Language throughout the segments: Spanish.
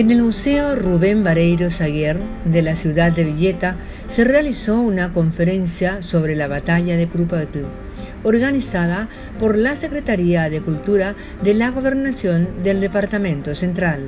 En el Museo Rubén Vareiro Saguier de la ciudad de Villeta se realizó una conferencia sobre la batalla de Curupaytí, organizada por la Secretaría de Cultura de la Gobernación del Departamento Central.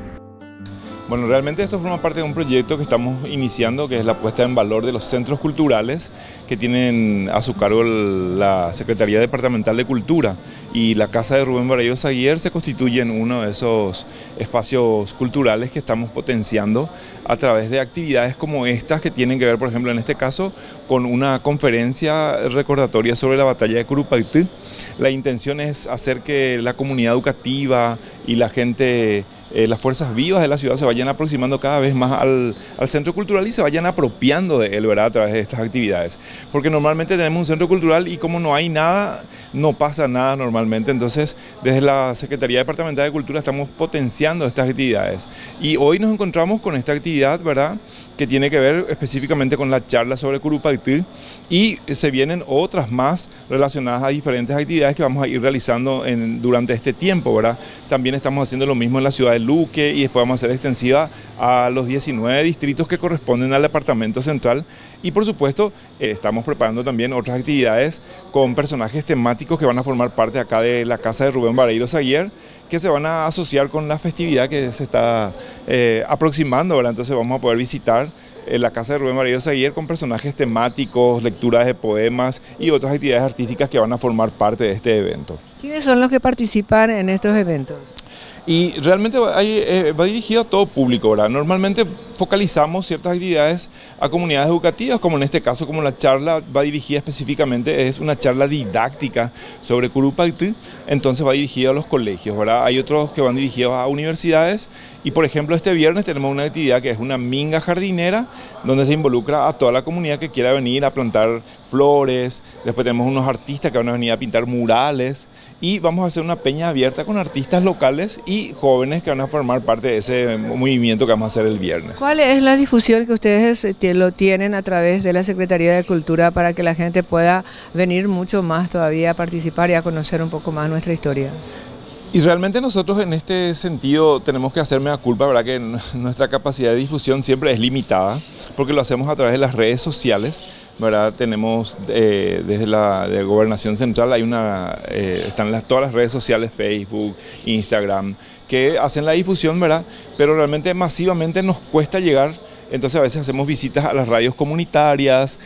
Bueno, realmente esto forma parte de un proyecto que estamos iniciando, que es la puesta en valor de los centros culturales que tienen a su cargo la Secretaría Departamental de Cultura, y la Casa de Rubén Vareiro Saguier se constituye en uno de esos espacios culturales que estamos potenciando a través de actividades como estas, que tienen que ver, por ejemplo, en este caso, con una conferencia recordatoria sobre la batalla de Curupaytí. La intención es hacer que la comunidad educativa y la gente, las fuerzas vivas de la ciudad se vayan aproximando cada vez más al centro cultural y se vayan apropiando de él, ¿verdad?, a través de estas actividades. Porque normalmente tenemos un centro cultural y como no hay nada, no pasa nada normalmente. Entonces, desde la Secretaría Departamental de Cultura estamos potenciando estas actividades. Y hoy nos encontramos con esta actividad, ¿verdad?, que tiene que ver específicamente con la charla sobre Curupaytí, y se vienen otras más relacionadas a diferentes actividades que vamos a ir realizando durante este tiempo, ¿verdad? También estamos haciendo lo mismo en la ciudad de Luque, y después vamos a hacer extensiva a los 19 distritos que corresponden al Departamento Central. Y por supuesto, estamos preparando también otras actividades con personajes temáticos que van a formar parte acá de la Casa de Rubén Vareiro Saguier, que se van a asociar con la festividad que se está aproximando, ¿verdad? Entonces vamos a poder visitar la Casa de Rubén Vareiro Saguier con personajes temáticos, lecturas de poemas y otras actividades artísticas que van a formar parte de este evento. ¿Quiénes son los que participan en estos eventos? Y realmente va dirigido a todo público, ¿verdad? Normalmente focalizamos ciertas actividades a comunidades educativas, como en este caso, como la charla va dirigida específicamente, es una charla didáctica sobre Curupaytí, entonces va dirigida a los colegios, ¿verdad? Hay otros que van dirigidos a universidades, y por ejemplo este viernes tenemos una actividad que es una minga jardinera, donde se involucra a toda la comunidad que quiera venir a plantar flores. Después tenemos unos artistas que van a venir a pintar murales, y vamos a hacer una peña abierta con artistas locales y jóvenes que van a formar parte de ese movimiento que vamos a hacer el viernes. ¿Cuál es la difusión que ustedes lo tienen a través de la Secretaría de Cultura para que la gente pueda venir mucho más todavía a participar y a conocer un poco más nuestra historia? Y realmente nosotros en este sentido tenemos que hacerme la culpa, ¿verdad?, que nuestra capacidad de difusión siempre es limitada, porque lo hacemos a través de las redes sociales, ¿verdad? Tenemos desde la Gobernación Central están todas las redes sociales, Facebook, Instagram, que hacen la difusión, ¿verdad? Pero realmente masivamente nos cuesta llegar. Entonces a veces hacemos visitas a las radios comunitarias,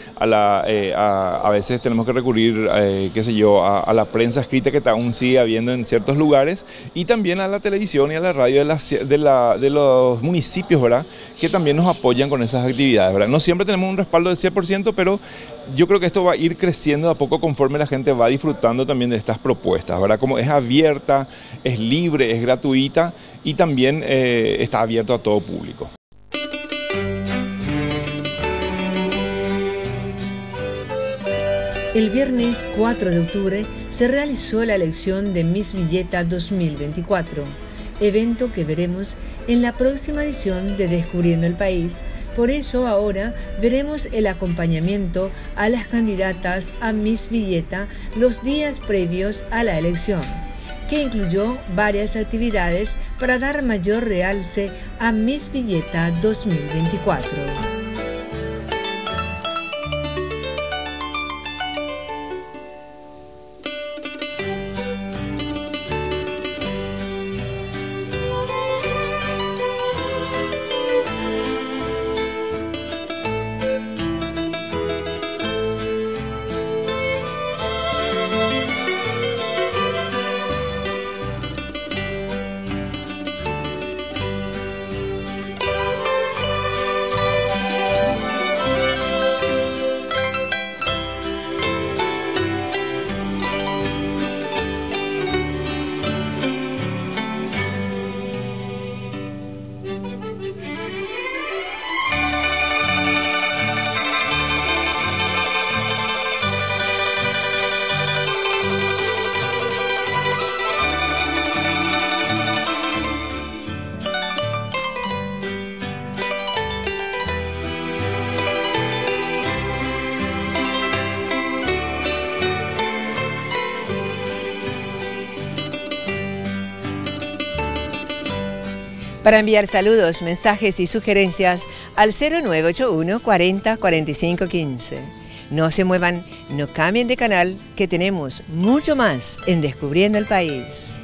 a veces tenemos que recurrir, qué sé yo, a la prensa escrita que aún sigue habiendo en ciertos lugares, y también a la televisión y a la radio de los municipios, ¿verdad?, que también nos apoyan con esas actividades, ¿verdad? No siempre tenemos un respaldo del 100%, pero yo creo que esto va a ir creciendo de a poco conforme la gente va disfrutando también de estas propuestas, ¿verdad? Como es abierta, es libre, es gratuita, y también está abierto a todo público. El viernes 4 de octubre se realizó la elección de Miss Villeta 2024, evento que veremos en la próxima edición de Descubriendo el País. Por eso ahora veremos el acompañamiento a las candidatas a Miss Villeta los días previos a la elección, que incluyó varias actividades para dar mayor realce a Miss Villeta 2024. Para enviar saludos, mensajes y sugerencias al 0981 40 45 15. No se muevan, no cambien de canal, que tenemos mucho más en Descubriendo el País.